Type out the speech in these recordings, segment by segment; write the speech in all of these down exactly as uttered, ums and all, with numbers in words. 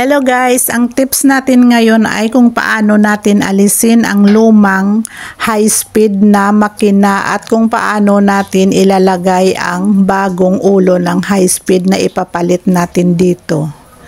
Hello guys, ang tips natin ngayon ay kung paano natin alisin ang lumang high-speed na makina at kung paano natin ilalagay ang bagong ulo ng high-speed na ipapalit natin dito.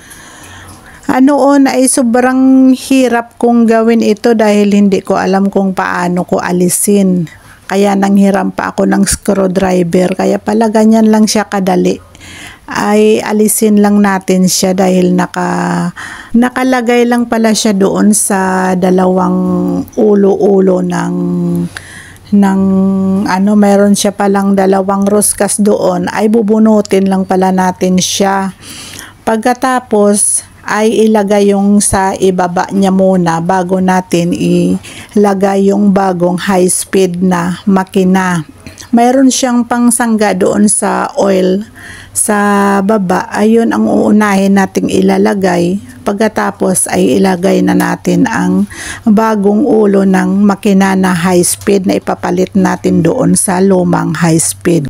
Noon ay sobrang hirap kong gawin ito dahil hindi ko alam kung paano ko alisin. Kaya nanghiram pa ako ng screwdriver, kaya pala ganyan lang siya kadali. Ay alisin lang natin siya dahil naka nakalagay lang pala siya doon sa dalawang ulo-ulo ng ng ano, meron siya palang dalawang ruskas doon, ay bubunutin lang pala natin siya. Pagkatapos ay ilagay yung sa ibaba niya muna bago natin ilagay yung bagong high speed na makina. Mayroon siyang pangsangga doon sa oil sa baba, ayun ang uunahin nating ilalagay. Pagkatapos ay ilagay na natin ang bagong ulo ng makina na high speed na ipapalit natin doon sa lumang high speed.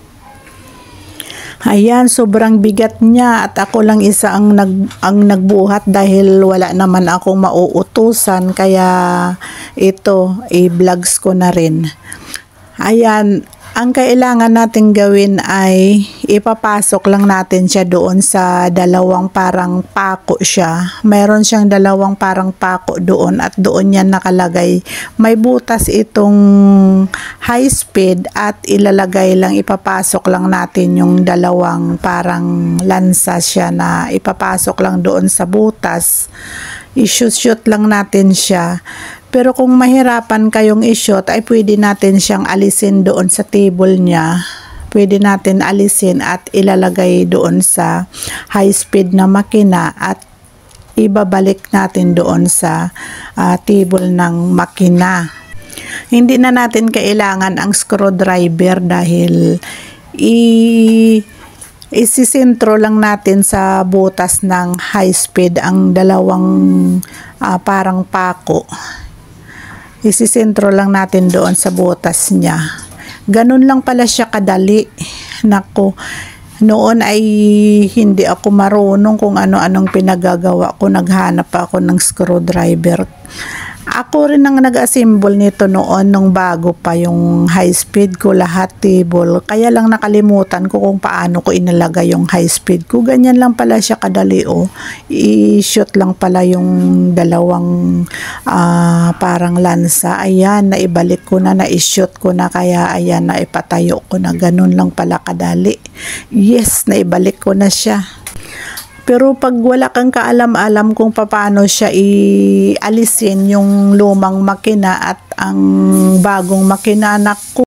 Ayan, sobrang bigat niya at ako lang isa ang, nag, ang nagbuhat dahil wala naman akong mauutusan, kaya ito i-vlogs ko na rin. Ayan, ang kailangan natin gawin ay ipapasok lang natin siya doon sa dalawang parang pako siya. Mayroon siyang dalawang parang pako doon at doon yan nakalagay. May butas itong high speed at ilalagay lang, ipapasok lang natin yung dalawang parang lansa siya na ipapasok lang doon sa butas. I-shoot-shoot lang natin siya. Pero kung mahirapan kayong i-shoot, ay pwede natin siyang alisin doon sa table niya. Pwede natin alisin at ilalagay doon sa high speed na makina at ibabalik natin doon sa uh, table ng makina. Hindi na natin kailangan ang screwdriver dahil i isisentro lang natin sa butas ng high speed ang dalawang uh, parang pako. Isisentro lang natin doon sa butas niya. Ganun lang pala siya kadali. Nako, noon ay hindi ako marunong kung ano-anong pinagagawa ko. Naghanap pa ako ng screwdriver. Ako rin ang nag-assemble nito noon nung bago pa yung high speed ko, lahat table. Kaya lang nakalimutan ko kung paano ko inalagay yung high speed ko. Ganyan lang pala siya kadali, oh. I-shoot lang pala yung dalawang uh, parang lansa. Ayan, naibalik ko na, na-shoot ko na, kaya ayan, naipatayo ko na. Ganun lang pala kadali. Yes, naibalik ko na siya. Pero pag wala kang kaalam-alam kung paano siya ialisin yung lumang makina at ang bagong makina, naku,